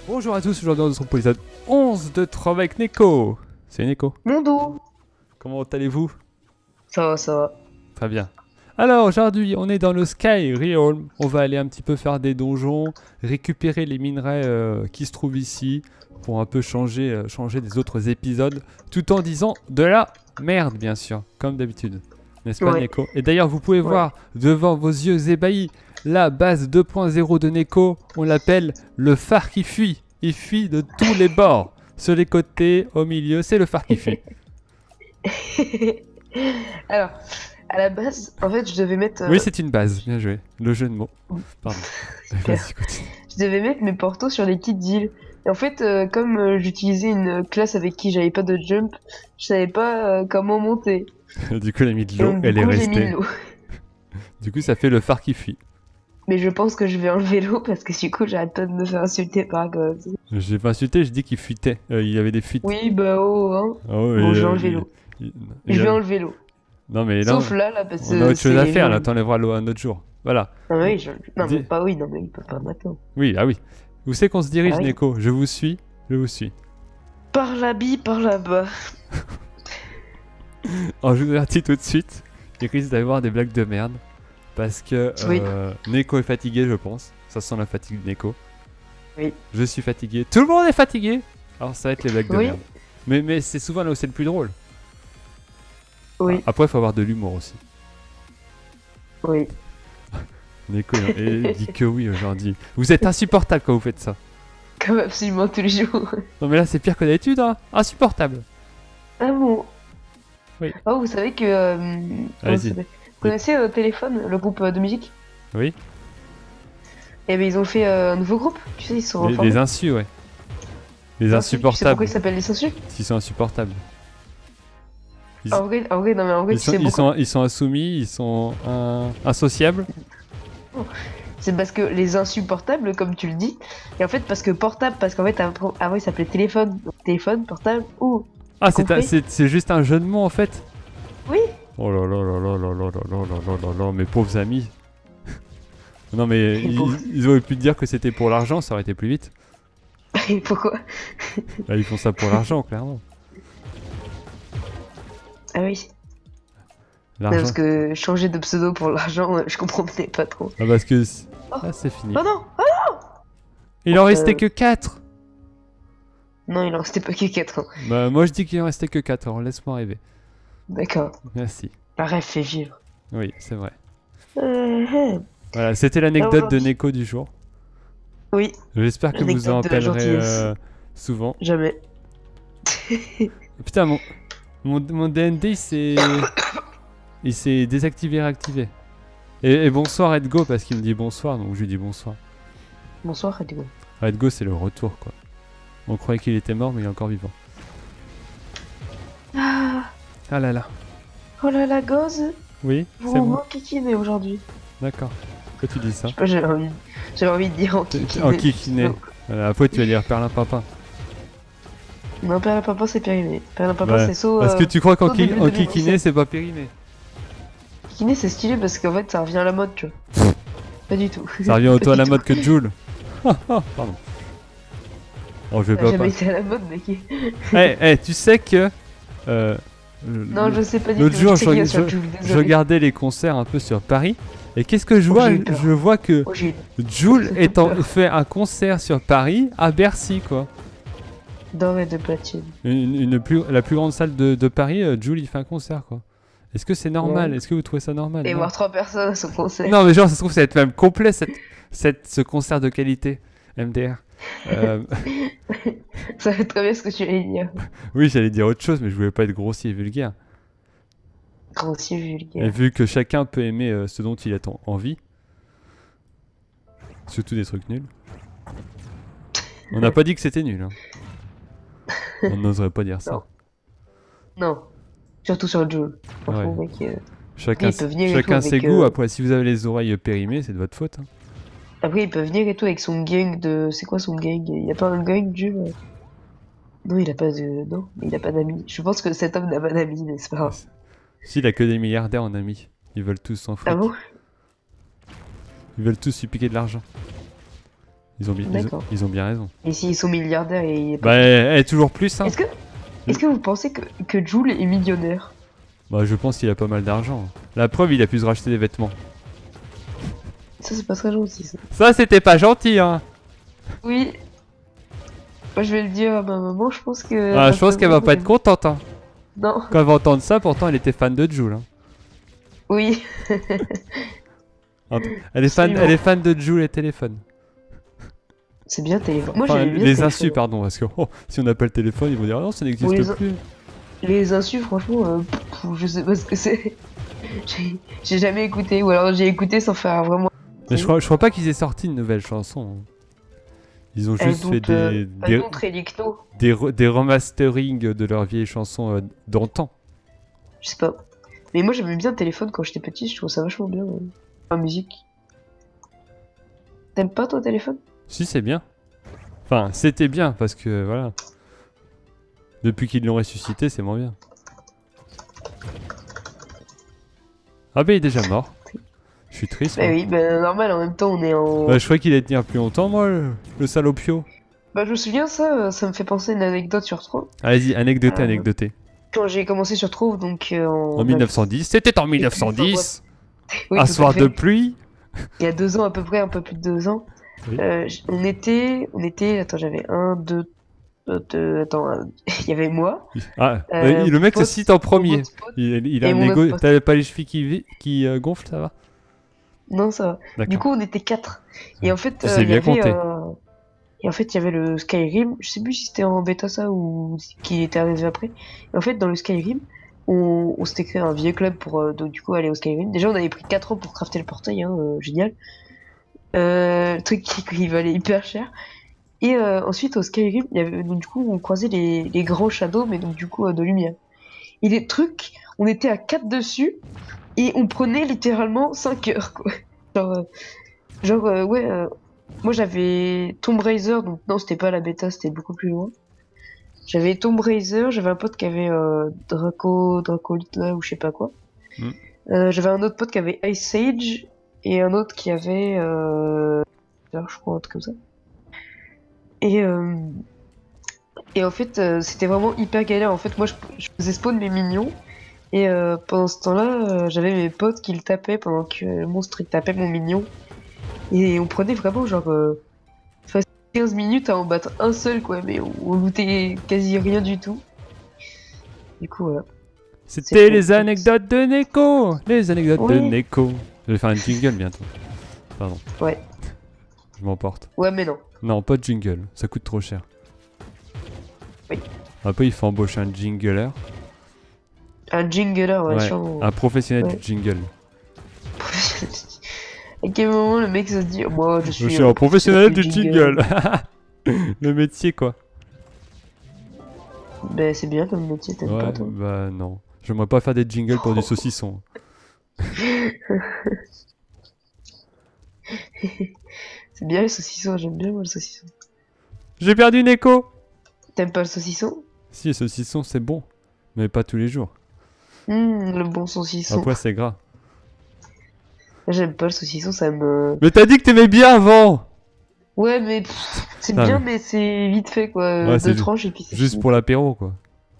Bonjour à tous, aujourd'hui on se retrouve pour l'épisode 11 de Trove avec Neko. C'est Neko. Mon dos. Comment allez-vous? Ça va, ça va. Très bien. Alors aujourd'hui on est dans le Sky Realm. On va aller un petit peu faire des donjons, récupérer les minerais qui se trouvent ici pour un peu changer des autres épisodes, tout en disant de la merde bien sûr, comme d'habitude. N'est-ce pas, Ouais. Neko? Et d'ailleurs vous pouvez voir devant vos yeux ébahis la base 2.0 de Neko. On l'appelle le phare qui fuit. Il fuit de tous les bords. Sur les côtés, au milieu, c'est le phare qui fuit. Alors, à la base, en fait, je devais mettre. Oui, c'est une base. Bien joué. Le jeu de mots. Pardon. Super. Vas-y, continue. Je devais mettre mes portos sur les petites îles. Et en fait, comme j'utilisais une classe avec qui j'avais pas de jump, je savais pas comment monter. Du coup, elle a mis de Et l'eau. donc, Elle du est coup, j'ai mis restée. de l'eau. Du coup, ça fait le phare qui fuit. Mais je pense que je vais enlever l'eau parce que du coup, j'arrête pas de me faire insulter par Goz. J'ai pas insulté, j'ai dit qu'il fuitait. Il y avait des fuites. Oui, bah oh, hein. Ah ouais, Bon, je vais enlever l'eau. Je vais enlever l'eau. Non, mais là, Sauf là, parce que. on a autre chose à c'est faire. Là, jaune. t'enlèveras l'eau un autre jour. Voilà. Ah oui, non, Dis- mais pas oui, non, mais il peut pas maintenant. Oui, ah oui. Où c'est qu'on se dirige, Ah oui. Neko? Je vous suis. Je vous suis. Par là-bas, par là-bas. Alors, je vous avertis tout de suite. Il risque d'avoir des blagues de merde. Parce que Oui. Neko est fatigué, je pense. Ça sent la fatigue de Neko. Oui. Je suis fatigué. Tout le monde est fatigué. Alors, ça va être les blagues de Oui. merde. Mais c'est souvent là où c'est le plus drôle. Oui, Après, il faut avoir de l'humour aussi. oui. Neko il dit que oui aujourd'hui. Vous êtes insupportable quand vous faites ça. Comme absolument tous les jours. Non, mais là, c'est pire que d'habitude, hein. Insupportable. Ah bon? Oui. Oh, vous savez que. Comment ça Allez-y. s'appelle Vous connaissez Téléphone, le groupe de musique? Oui. Eh ben, ils ont fait un nouveau groupe. Tu sais, ils sont Les reformés. insus, ouais. Les Tu sais pourquoi insupportables. ils s'appellent les insus? S'ils sont insupportables. Ils- En vrai, non, mais en vrai, Ils tu sont, sais ils, pourquoi? sont, ils sont insoumis, ils sont insociables. C'est parce que les insupportables, comme tu le dis. Et en fait, parce que portable, parce qu'en fait, avant, il s'appelait téléphone. Donc, téléphone, portable, ou. Ah, Compris. c'est juste un jeu de mots en fait. Oui. Oh là là là là là là là là là là là là, mes pauvres amis. Non mais Les pauvres. ils auraient pu te dire que c'était pour l'argent, ça aurait été plus vite. Et pourquoi? Là, ils font ça pour l'argent, clairement. Ah oui. Non, L'argent. parce que changer de pseudo pour l'argent, je comprenais pas trop. Ah, parce que. Ah, c'est fini. Oh non! Il en restait que 4. Non, il en restait pas que 4 ans. Bah, moi je dis qu'il en restait que 4, alors laisse-moi rêver. D'accord. Merci. La rêve fait vivre. Oui, c'est vrai. Euh, Voilà, c'était l'anecdote de aujourd'hui- Neko du jour. Oui, J'espère que vous en L'anecdote de la rappellerez gentillesse. souvent. jamais. Putain, mon DND il s'est désactivé et réactivé. Et bonsoir Edgo parce qu'il me dit bonsoir, donc je lui dis bonsoir. Bonsoir, Edgo. Edgo, c'est le retour quoi. On croyait qu'il était mort, mais il est encore vivant. Ah, Ah là là. oh là là, Goz, Oui, vous c'est bon. m'enquiquinez aujourd'hui. D'accord. Pourquoi tu dis ça? Je sais pas, j'avais envie de dire enquiquiner. Enquiquiné. Après, tu vas dire Perlin Papin. Non, Perlin Papa, c'est périmé. Perlin Papa, Ouais. c'est saut. Parce que tu crois au début de qu'enquiquiné, 2017. c'est pas périmé. Enquiquiner, c'est stylé parce qu'en fait, ça revient à la mode, tu vois. Pas du tout. Ça revient autant Pas à la du mode que Joule. Pardon. Oh, je vais tout. Ça a pas. jamais été à la mode, mec. Tu sais que. Non, je sais pas du tout. L'autre jour, sais qu'il y a sur le jeu, je désolé. regardais les concerts un peu sur Paris. Et qu'est-ce que je Oh, vois? j'ai eu peur. Je vois que Oh, j'ai Joule j'ai peur. fait un concert sur Paris à Bercy, quoi. d'or et de platine. La plus grande salle de Paris, Joule il fait un concert, quoi. Est-ce que c'est normal? Ouais. Est-ce que vous trouvez ça normal? Et Non. voir 3 personnes à son concert. Non, mais genre, ça se trouve, ça va être même complet, ce concert de qualité, MDR. Ça va très bien ce que tu allais dire. Oui, j'allais dire autre chose, mais je voulais pas être grossier et vulgaire. Grossier Et vulgaire. vu que chacun peut aimer ce dont il a envie, surtout des trucs nuls. On n'a pas dit que c'était nul. Hein. On n'oserait pas dire ça. Non. Non. Surtout sur le jeu. Franchement, Ouais. mec. Chacun, il peut venir et chacun tout ses avec, goûts. Après, si vous avez les oreilles périmées, c'est de votre faute. Hein. Après, il peut venir et tout avec son gang de. C'est quoi son gang? Il a pas un gang du. Non, il a pas de. Non, mais il a pas d'amis. Je pense que cet homme n'a pas d'amis, mais c'est pas grave. Si, il a que des milliardaires en amis. Ils veulent tous s'en fric. Ah bon? Ils veulent tous lui piquer de l'argent. D'accord. ils ont bien raison. Et s'ils sont milliardaires et... il est pas- Bah, elle est toujours plus, hein. Est-ce que vous pensez que Jul est millionnaire? Bah, je pense qu'il a pas mal d'argent. La preuve, il a pu se racheter des vêtements. Ça, c'est pas très gentil, ça. Ça, c'était pas gentil, hein. Oui. Moi, je vais le dire à ma maman, je pense que... Ah, je pense qu'elle va pas être contente, hein. Non. Quand elle va entendre ça, pourtant, elle était fan de Jul, hein. Oui. Elle est fan de Jul et téléphone. C'est bien téléphone. Moi, Enfin, j'aimais bien les téléphone. insus, pardon, parce que si on appelle téléphone, ils vont dire non, ça n'existe Oui, plus. Les insus, franchement, je sais pas ce que c'est. J'ai jamais écouté, ou alors j'ai écouté sans faire vraiment... Mais je crois pas qu'ils aient sorti une nouvelle chanson. Ils ont juste fait des remasterings de leurs vieilles chansons d'antan. Je sais pas. Mais moi j'aimais bien le téléphone quand j'étais petit, je trouve ça vachement bien. La musique. T'aimes pas toi téléphone? Si, c'est bien. Enfin, c'était bien parce que voilà. Depuis qu'ils l'ont ressuscité, c'est moins bien. Ah bah il est déjà mort. Je suis triste. Bah moi. oui, bah normal, en même temps on est en... Bah je croyais qu'il allait tenir plus longtemps moi, le salopio. Bah je me souviens ça me fait penser à une anecdote sur Trove. Allez-y, anecdotez. Quand j'ai commencé sur Trove, donc En 1910, c'était en 1910. Oui, un tout à soir fait. de pluie. Il y a 2 ans à peu près, un peu plus de 2 ans. Oui. On était, attends, j'avais attends, il y avait moi. Ah, le mec se cite en premier. Mon autre pote. Il a Et un mon égo. autre pote. T'avais pas les chevilles qui gonflent, ça va? Non, ça va. D'accord. Du coup, on était 4. Et en fait, Tu sais il y bien avait, compter. et en fait, il y avait le Skyrim. Je sais plus si c'était en bêta ça ou qui était arrivé après. Et en fait, dans le Skyrim, on s'était créé un vieux club pour donc du coup aller au Skyrim. Déjà, on avait pris 4 ans pour crafter le portail, hein, génial. Le truc qui valait hyper cher. Et ensuite, au Skyrim, il y avait, donc du coup, on croisait les grands shadows, mais donc du coup, de lumière. Et les trucs, on était à 4 dessus, et on prenait littéralement 5 heures, quoi. Ouais, moi j'avais Tomb Raider, donc non, c'était pas la bêta, c'était beaucoup plus loin. J'avais Tomb Raider, j'avais un pote qui avait Dracolite là, ou je sais pas quoi. J'avais un autre pote qui avait Ice Age, et un autre qui avait... je crois, un truc comme ça. Et en fait, c'était vraiment hyper galère. En fait, moi, je faisais spawn mes minions. Et pendant ce temps-là, j'avais mes potes qui le tapaient pendant que le monstre il tapait mon mignon. Et on prenait vraiment genre 15 minutes à en battre un seul, quoi. Mais on lootait quasi rien du tout. Du coup, voilà. C'était les anecdotes de Neko. Les anecdotes de Oui. Neko. Je vais faire un jingle bientôt. Pardon. Ouais. Je m'emporte. Ouais, mais non. Non, pas de jingle. Ça coûte trop cher. Oui. Après, il faut embaucher un jingler. Un jingler, ouais, Ouais, sûrement. un professionnel Ouais. du jingle. À quel moment le mec se dit, moi je Je suis suis un professionnel du jingle. Le métier, quoi. Ben c'est bien comme métier, t'aimes Ouais, pas toi? bah non. J'aimerais pas faire des jingles pour du saucisson. C'est bien le saucisson, j'aime bien moi le saucisson. J'ai perdu Neko. T'aimes pas le saucisson? Si, le saucisson, c'est bon. Mais pas tous les jours. Le bon saucisson. Après, c'est gras. J'aime pas le saucisson, ça me... Mais t'as dit que t'aimais bien avant. Ouais, mais c'est Ah, bien, mais c'est vite fait quoi. Ouais, c'est Deux tranches et puis c'est Juste fini. pour l'apéro, quoi.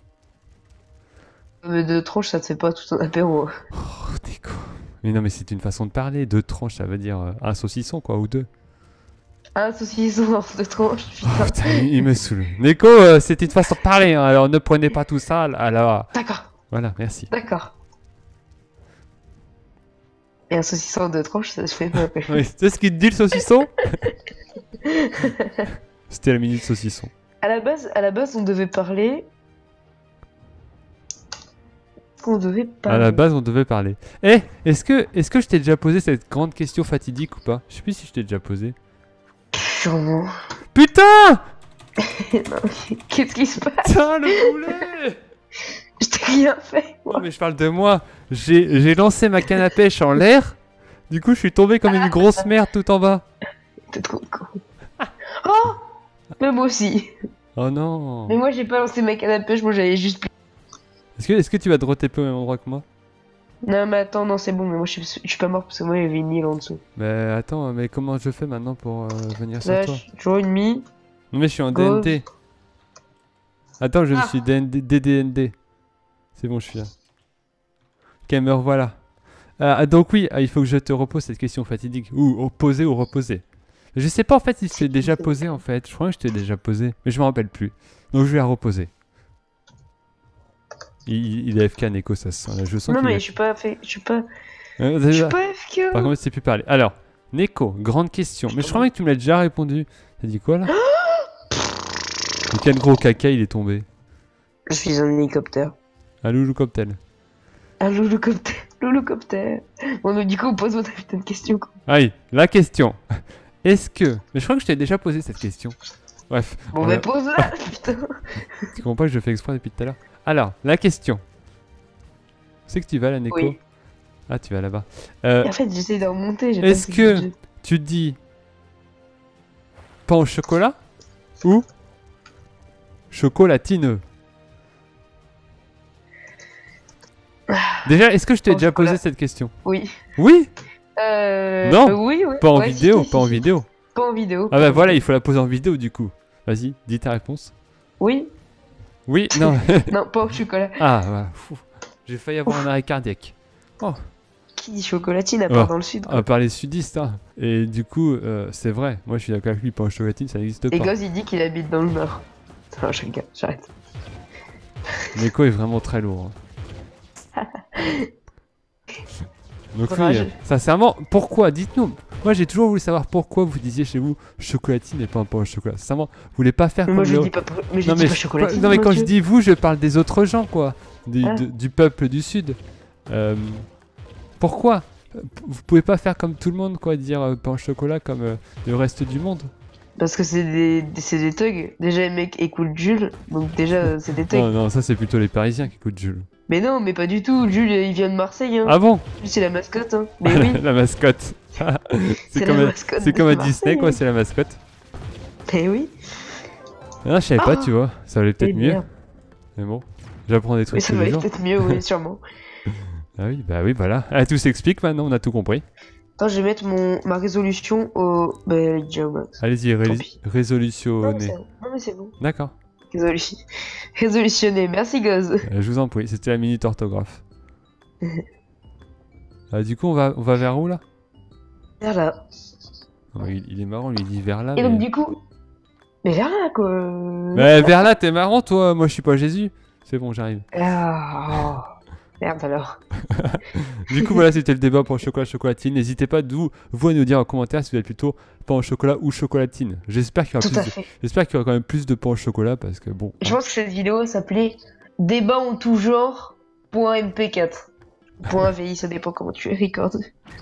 Mais 2 tranches, ça te fait pas tout un apéro. Oh, Neko. Mais non, mais c'est une façon de parler. 2 tranches, ça veut dire un saucisson, quoi, ou 2. Un saucisson en 2 tranches, Oh, putain. putain, il me saoule. Neko, c'est une façon de parler, hein, alors ne prenez pas tout ça. Alors, D'accord, voilà, merci. d'accord. Et un saucisson en 2 tranches, ça se fait pas. Oui, c'est ce qu'il te dit le saucisson. C'était la minute saucisson. À la base, on devait parler... On devait parler... À la base, on devait parler. Eh, est-ce que je t'ai déjà posé cette grande question fatidique ou pas? Je sais plus si je t'ai déjà posé. Sûrement. Putain! Qu'est-ce qui se passe? Putain, le boulet! Je t'ai rien fait, Non, moi. mais je parle de moi. J'ai lancé ma canne à pêche en l'air. Du coup, je suis tombé comme une grosse merde tout en bas. T'es trop con. Oh! Mais moi aussi. Oh non. Mais moi, j'ai pas lancé ma canne à pêche, moi j'avais juste... Est-ce que tu vas te retaper au même endroit que moi? Non, mais attends, non, c'est bon, mais moi je suis pas mort parce que moi il y avait une île en dessous. Mais attends, mais comment je fais maintenant pour venir sur Là, toi? toujours une mi. Non, mais je suis en Gauze. DND. Attends, je me Ah. suis DDND. C'est bon, je suis là. Ok, me revoilà. Donc oui, il faut que je te repose cette question fatidique. Ou poser ou reposer. Je sais pas en fait si je t'ai déjà posé en fait. Je crois que je t'ai déjà posé, mais je me rappelle plus. Donc je vais la reposer. Il est FK Neko, ça se sent là. Je sens Non, qu'il mais est- je suis pas fait. Je suis pas. Je déjà. suis pas FK. Par contre, je sais plus parler. Alors, Neko, grande question. Mais je crois que tu me l'as déjà répondu. T'as dit quoi là? Mais quel gros caca il est tombé. Je suis un hélicoptère. Un loulou cocktail. Un louloucoptère. Louloucoptère. Bon, donc du coup, on pose votre putain de question. Quoi. Allez, la question. Est-ce que... Mais je crois que je t'ai déjà posé cette question. Bref. Bon, voilà. mais pose-la, putain. Tu comprends pas que je fais exprès depuis tout à l'heure. Alors, la question. C'est que tu vas là, Neko? Oui. Ah, tu vas là-bas. Et en fait, j'essaie d'en monter. j'ai Est-ce pas fait que- de jeu. Tu dis pain au chocolat ou chocolatine? Déjà, est-ce que je t'ai Pain au déjà posé chocolat. cette question? Oui. Oui. Non, Oui, oui. Pas en Ouais, vidéo, si, pas en si, si. vidéo. Pas en vidéo. Ah bah voilà, il faut la poser en vidéo du coup. Vas-y, dis ta réponse. Oui. Oui, non. Non, pas au chocolat. Ah, voilà. Fou. J'ai failli avoir un arrêt cardiaque. Qui dit chocolatine à part Oh. dans le sud? On Quoi. va parler sudiste, hein. Et du coup, c'est vrai. Moi, je suis d'accord avec lui, pain au chocolatine, ça n'existe Et pas. Goz, il dit qu'il habite dans le nord. Non, je rigole, j'arrête. Neko est vraiment très lourd. hein. Donc oui, Courage. sincèrement, pourquoi? Dites-nous. Moi, j'ai toujours voulu savoir pourquoi vous disiez chez vous chocolatine et pas un pain au chocolat. Sincèrement, vous voulez pas faire Mais comme moi, je le... dis pas, mais je Non dis mais, pas chocolatine. non mais mon quand Dieu. je dis vous, je parle des autres gens, quoi. Ah. Du peuple du Sud. Pourquoi? Vous pouvez pas faire comme tout le monde, quoi, dire pain au chocolat comme le reste du monde. Parce que c'est des thugs. Déjà, les mecs écoutent Jules, donc déjà, c'est des thugs. Non, non, ça c'est plutôt les Parisiens qui écoutent Jules. Mais non, mais pas du tout. Jules, il vient de Marseille. Hein. Ah bon? Jules, c'est la mascotte. Hein. Mais oui, La mascotte. c'est comme, la à, mascotte. c'est de comme à Marseille. Disney, quoi, c'est la mascotte. Mais oui. Ah, je savais pas, tu vois. Ça valait peut-être Eh mieux. merde. Mais bon, j'apprends des Mais trucs ça tous les va jours. peut-être mieux, oui, sûrement. Ah oui, voilà. Ah, tout s'explique maintenant, on a tout compris. Attends, je vais mettre ma résolution au. Bah, elle est déjà au max. Allez-y, Tant pis. Non, mais résolutionner. c'est bon. Non, mais c'est bon. D'accord. Résolutionné. Merci, Goz. Je vous en prie, c'était la minute orthographe. Du coup, on va vers où là? Vers là. Non, il est marrant, lui il dit vers là. Et donc, mais... du coup. Mais vers là, quoi. Mais vers là, t'es marrant toi, moi je suis pas Jésus. C'est bon, j'arrive. Ah. Merde alors. Du coup, voilà, c'était le débat pour chocolat chocolatine. N'hésitez pas, vous à nous dire en commentaire si vous êtes plutôt pain au chocolat ou chocolatine. J'espère qu'il y aura Tout à plus. fait. J'espère qu'il y aura quand même plus de pain au chocolat parce que bon. Je pense que cette vidéo s'appelait Débat en tout genre. .mp4. .vi, ça dépend comment tu les recordes.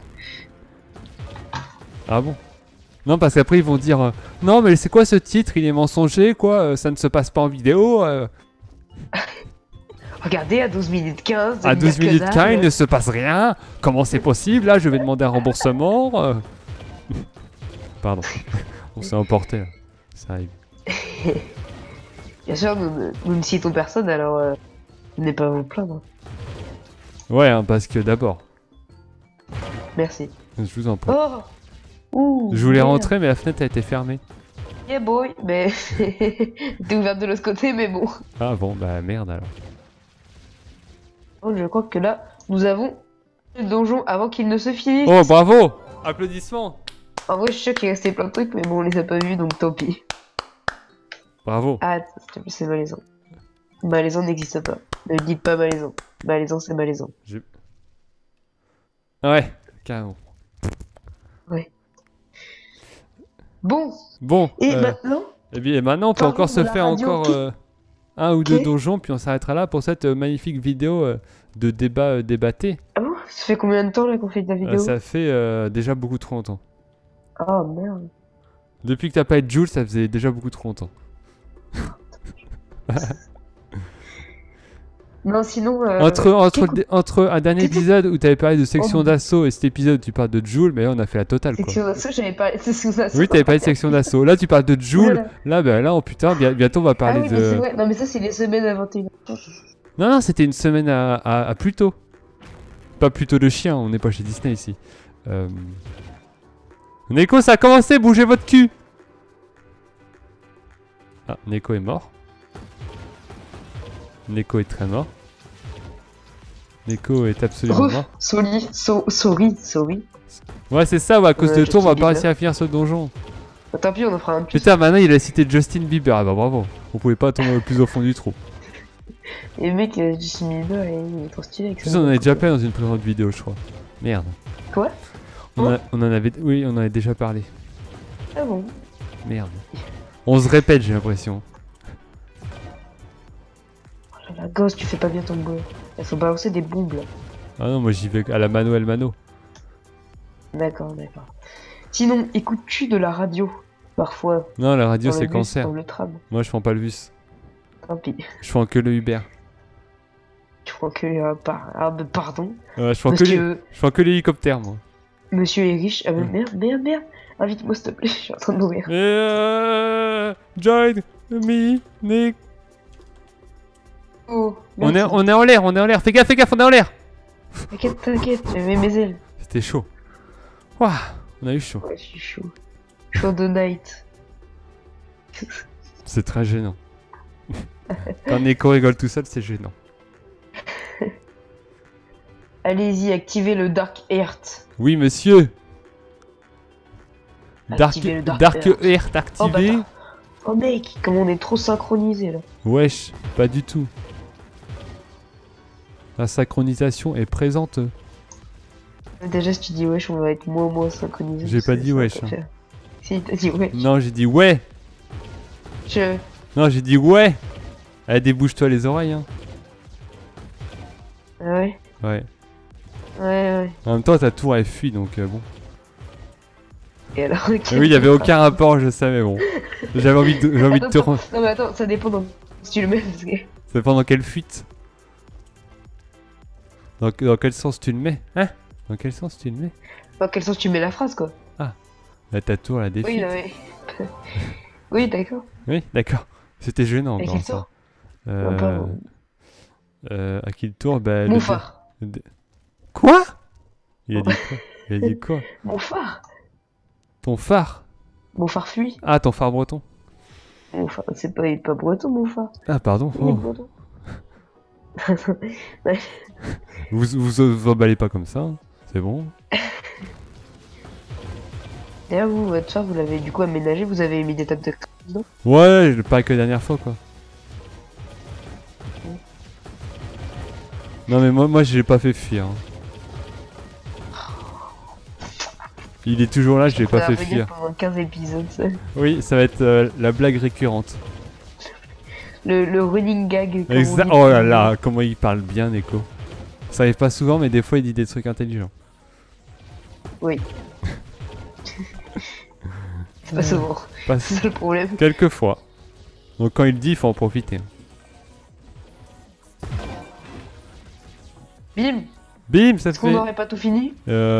Ah bon? Non, parce qu'après ils vont dire non, mais c'est quoi ce titre? Il est mensonger, quoi. Ça ne se passe pas en vidéo. Regardez, à 12 minutes 15. À il y a 12 que minutes dalle. 15, il ne se passe rien. Comment c'est possible? Là, je vais demander un remboursement. Pardon, on s'est emporté là. Ça arrive. Bien sûr, nous ne citons personne, alors n'allez pas vous plaindre. Ouais, hein, parce que d'abord, Merci. je vous en prie. Oh Ouh, Je voulais merde. rentrer, mais la fenêtre a été fermée. Yeah boy, mais t'es ouverte de l'autre côté, mais bon. Ah bon, bah merde alors. Oh, je crois que là, nous avons le donjon avant qu'il ne se finisse. Oh, bravo! Applaudissements! En vrai, je suis sûr qu'il restait plein de trucs, mais bon, on les a pas vus, donc tant pis. Bravo! Ah, s'il te plaît, c'est malaisant. Malaisant n'existe pas. Ne dites pas malaisant. Malaisant, c'est malaisant. Ouais, carrément. Bon, Bon, et maintenant, et bien maintenant on peut Par encore contre, se la faire radio, encore ok. un ou deux Ok. donjons, puis on s'arrêtera là pour cette magnifique vidéo de débat débatté. ah bon, ça fait combien de temps là qu'on fait de la vidéo? Ça fait déjà beaucoup trop longtemps. Oh merde. Depuis que t'as pas été Jules, ça faisait déjà beaucoup trop longtemps. Non, sinon. Entre un dernier Qu'est-ce que- épisode où t'avais parlé de section Oh. d'assaut et cet épisode où tu parles de Joule, mais là on a fait la totale quoi. Section d'assaut, j'avais parlé de section d'assaut. Oui, t'avais parlé de section d'assaut. Là tu parles de Joule. Voilà. Là, ben là, oh putain, bientôt on va Ah parler oui, mais c'est de. vrai. Non, mais ça, c'est les semaines à 21h. Non, non, c'était une semaine à plus tôt. pas plutôt de chien, on n'est pas chez Disney ici. Neko, ça a commencé, bougez votre cul. Ah, Neko est mort. Neko est très mort. Neko est absolument mort. Sorry. Ouais, c'est ça, ouais, à cause de tour, on va Justin pas réussir à finir ce donjon. Bah, tant pis, on en fera un plus. Putain, maintenant il a cité Justin Bieber. Ah bah bravo. Vous pouvez pas tomber le plus au fond du trou. Et le mec, Justin Bieber, il est trop stylé avec Plus ça. on en avait déjà parlé dans une précédente vidéo, je crois. Merde. Quoi? On en avait... Oui, on en avait déjà parlé. Ah bon? Merde. On se répète, j'ai l'impression. Oh la gosse, tu fais pas bien ton boulot. Il faut balancer des bombes là. Ah non, moi j'y vais à la mano el mano. D'accord. Sinon, écoutes-tu de la radio? Parfois. Non, la radio dans le c'est bus, cancer. dans le tram. Moi je prends pas le bus. Tant pis. Je prends que le Uber. Tu crois que... Ah bah pardon. Je prends que l'hélicoptère, moi. Monsieur est riche. Ah bah merde. Invite-moi s'il te plaît, je suis en train de mourir. Join me, Nick. Oh, On est en l'air. Fais gaffe, on est en l'air. T'inquiète, je mets mes ailes. C'était chaud. Waouh, on a eu chaud. Ouais, je suis chaud. Chaud de night. C'est très gênant. Quand Neko rigole tout seul, c'est gênant. Allez-y, activez le Dark Earth. Oui, monsieur. Dark Earth activé. Oh mec, comme on est trop synchronisé là. Wesh, pas du tout. La synchronisation est présente. Déjà, si tu dis wesh, on va être moins synchronisé. J'ai pas dit wesh. Hein. Si, t'as dit wesh. Non, j'ai dit ouais. Non, j'ai dit ouais. Allez, débouche-toi les oreilles. Hein. Ah ouais? Ouais. Ouais. En même temps, ta tour elle fuit donc bon. Et alors, oui, il y avait aucun rapport, je savais, bon. J'avais envie de te rendre. Non, mais attends, ça dépend si tu le mets. Parce que... Ça dépend dans quelle fuite. Dans quel sens tu le mets? Hein? Dans quel sens tu le mets? Dans quel sens tu mets la phrase quoi? Ah, là, ta tour elle défuite. Oui, non, mais. Oui, d'accord. Oui, d'accord. C'était gênant encore ça. À qui le tour? Bah, mon phare. Quoi? Il a dit quoi? Il a dit quoi? Mon phare. Ton phare? Mon phare fuit. Ah, ton phare breton. Mon phare, c'est pas, il est pas breton mon phare. Ah, pardon. Il est breton. Vous emballez pas comme ça, hein. C'est bon. D'ailleurs, vous, votre phare, vous l'avez du coup aménagé, vous avez mis des tables de dedans? Ouais, pareil que la dernière fois quoi. Non mais moi je l'ai pas fait fuir. Hein. Il est toujours là, je l'ai pas fait fuir. Pendant 15 épisodes, ça. Oui, ça va être la blague récurrente. Le running gag. Exact. Oh là là, comment il parle bien, Neko. Ça arrive pas souvent, mais des fois il dit des trucs intelligents. Oui. C'est pas souvent. C'est ça le problème. Quelquefois. Donc quand il le dit, il faut en profiter. Bim. Bim, ça te fait. On n'aurait pas tout fini?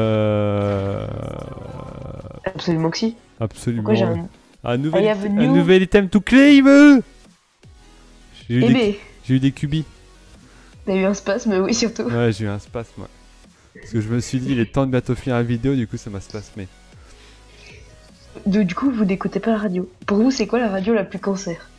Absolument que si. Absolument. Pourquoi j'ai un nouvel item tout clé, il veut. J'ai eu des cubis. T'as eu un spasme, oui, surtout. Ouais, j'ai eu un spasme, moi. Parce que je me suis dit, il est temps de bientôt finir la vidéo, du coup, ça m'a spasmé. Du coup, vous n'écoutez pas la radio. Pour vous, c'est quoi la radio la plus cancer?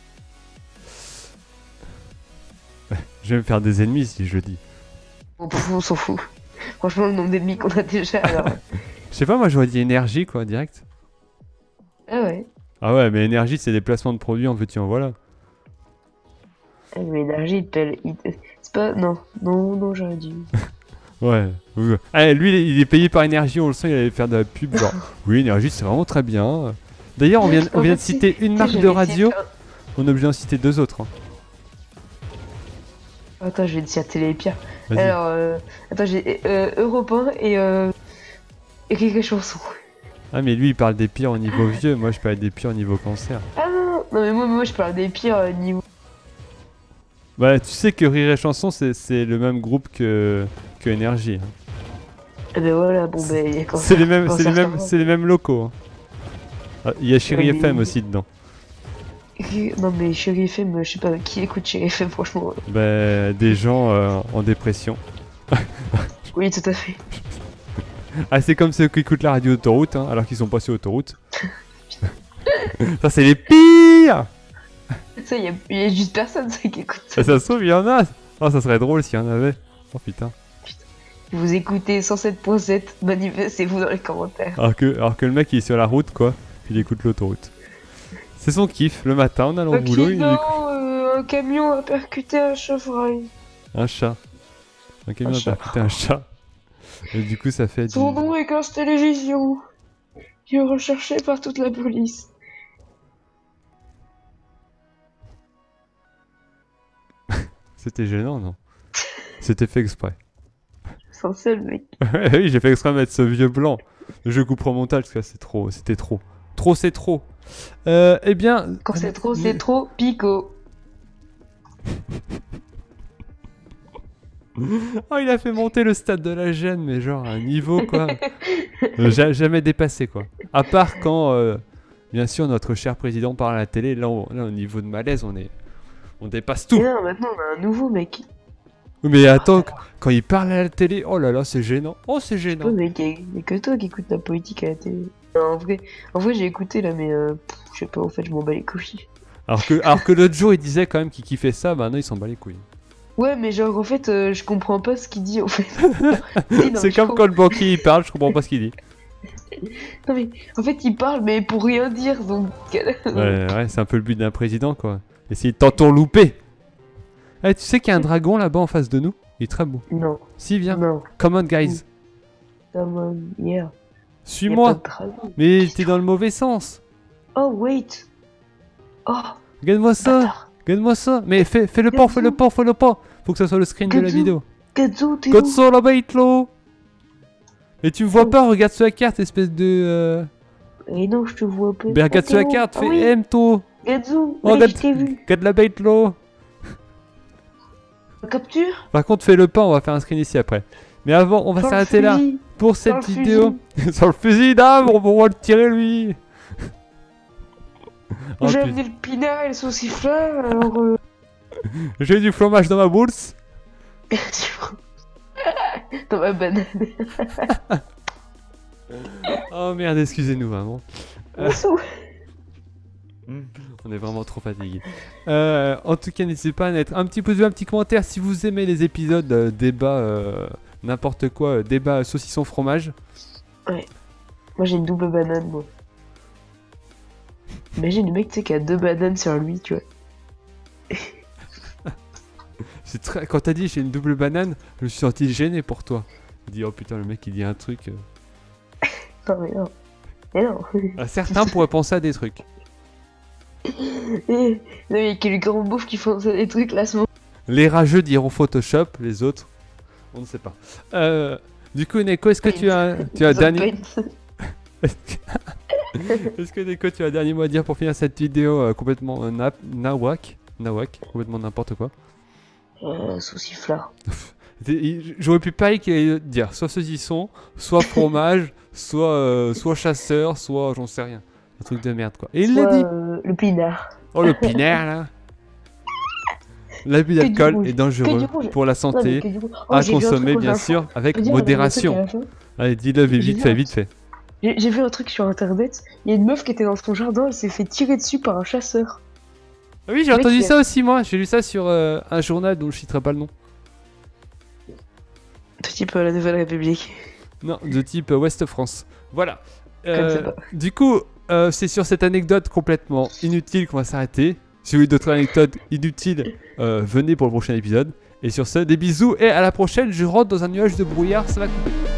Je vais me faire des ennemis si je le dis. On s'en fout. Franchement, le nombre d'ennemis qu'on a déjà, alors... Je sais pas, moi j'aurais dit énergie, quoi, direct. Ah ouais. Ah ouais, mais énergie, c'est des placements de produits en petit, en voilà. Ah, mais énergie, c'est pas... Non, j'aurais dû... Ouais. Ah, lui, il est payé par énergie, on le sent, il allait faire de la pub, genre... Oui, énergie, c'est vraiment très bien. D'ailleurs, on vient de citer une marque de radio, on est obligé d'en citer deux autres. Hein. Attends, je vais te citer les pires. Alors, attends, j'ai Europe 1 et quelques chansons. Ah, mais lui, il parle des pires au niveau vieux, moi je parle des pires au niveau cancer. Ah non, mais moi je parle des pires niveau... Bah, tu sais que Rire et Chanson, c'est le même groupe que Énergie. Hein. Eh ben voilà, bon ben... C'est les mêmes locaux. Hein. Ah, il y a Chéri FM aussi dedans. Non mais Chéri FM, je sais pas qui écoute Chéri FM franchement. Bah des gens en dépression. Oui, tout à fait. Ah, c'est comme ceux qui écoutent la radio autoroute, hein, alors qu'ils sont pas sur autoroute. Ça, c'est les pires. Ça, il y a juste personne ça, qui écoute ça. Ça se trouve, il y en a. Oh, ça serait drôle s'il y en avait. Oh putain. Vous écoutez 107.7, manifestez-vous dans les commentaires. Alors que le mec il est sur la route quoi, il écoute l'autoroute. C'est son kiff, le matin en allant au boulot, il écoute un camion a percuté un chevreuil. un chat. Un camion Un a chat. percuté un chat. Et du coup ça fait du... Son nom est Casse Télévision. Il est recherché par toute la police. C'était gênant non? C'était fait exprès. C'est un seul mec. Oui, j'ai fait exprès de mettre ce vieux blanc. Je couperai au montage parce que c'était trop. Trop c'est trop. Eh bien... Quand c'est trop, Pico. Oh, il a fait monter le stade de la gêne, mais genre à un niveau quoi. Jamais dépassé quoi. À part quand, bien sûr, notre cher président parle à la télé, là, au niveau de malaise, on dépasse tout. Et là, maintenant, on a un nouveau mec. Mais attends, quand il parle à la télé, oh là là, c'est gênant. Oh, c'est gênant. Ouais, mais il y a que toi qui écoutes la politique à la télé. Non, en vrai j'ai écouté là, mais je sais pas, en fait, je m'en bats les couilles. Alors que l'autre jour, il disait quand même qu'il kiffait ça, bah non, il s'en bat les couilles. Ouais, mais genre, en fait, je comprends pas ce qu'il dit, en fait. C'est comme quand le banquier il parle, je comprends pas ce qu'il dit. Non, mais en fait, il parle, mais pour rien dire, donc. Ouais, c'est un peu le but d'un président, quoi. Essayer de t'entourlouper. Eh, tu sais qu'il y a un dragon là-bas en face de nous? Il est très beau. Non. Si, viens. Non. Come on, guys. Come on, yeah. Suis-moi. Mais t'es dans le mauvais sens. Oh, wait. Oh. Regarde-moi ça. Bâtard. Regarde-moi ça. Mais fais le pas, fais le pas, fais le pas. Faut que ça soit le screen de la Gatsu. vidéo. Gatsu, t'es où? Gatsu la bête, là. Et tu me vois pas, regarde sur la carte, espèce de... Eh non, je te vois pas. Ben regarde sur la carte, fais M, toi. Gatsu, Oh, ouais, je t'ai vu. regarde la bête, là. Capture. Par contre, fais le pas, on va faire un screen ici après. Mais avant, on va Sur le s'arrêter là fusil. pour Sur cette le vidéo. Sur le fusil d'arme, on va le tirer lui. Oh, J'ai putain. amené le pinard et le saucifleur, alors J'ai du fromage dans ma bourse. dans ma banane. Oh merde, excusez-nous vraiment. Oussou. On est vraiment trop fatigué. En tout cas, n'hésitez pas à mettre un petit pouce bleu, un petit commentaire si vous aimez les épisodes débat n'importe quoi, débat saucisson fromage. Ouais. Moi j'ai une double banane, moi. Imagine le mec, tu sais, qui a 2 bananes sur lui, tu vois. C'est très... Quand t'as dit j'ai une double banane, je me suis senti gêné pour toi. Je dis oh putain le mec il dit un truc. Non mais non. Mais non. Certains pourraient penser à des trucs. Non, il y a que les grands beaufs qui font ça, des trucs là, ce moment. Les rageux diront Photoshop, les autres, on ne sait pas. Du coup Neko, est-ce que tu as un dernier... Est-ce que Neko, tu as un dernier mot à dire pour finir cette vidéo complètement nawak, complètement n'importe quoi. Sauciflard. J'aurais pu parier qu'il allait dire soit saucisson, soit fromage, soit chasseur, soit j'en sais rien. Un truc de merde quoi. Et il l'a dit. Le pinard. Oh le pinard là. L'abus d'alcool est dangereux pour la santé, à consommer bien sûr avec modération. Allez, dis-le vite fait. J'ai vu un truc sur internet, il y a une meuf qui était dans son jardin, elle s'est fait tirer dessus par un chasseur. Ah oui, j'ai entendu ça aussi moi, j'ai lu ça sur un journal dont je citerai pas le nom. De type La Nouvelle République. Non, de type Ouest France. Voilà. Pas. Du coup, c'est sur cette anecdote complètement inutile qu'on va s'arrêter. Si vous avez d'autres anecdotes inutiles, venez pour le prochain épisode. Et sur ce, des bisous et à la prochaine. Je rentre dans un nuage de brouillard, ça va couper.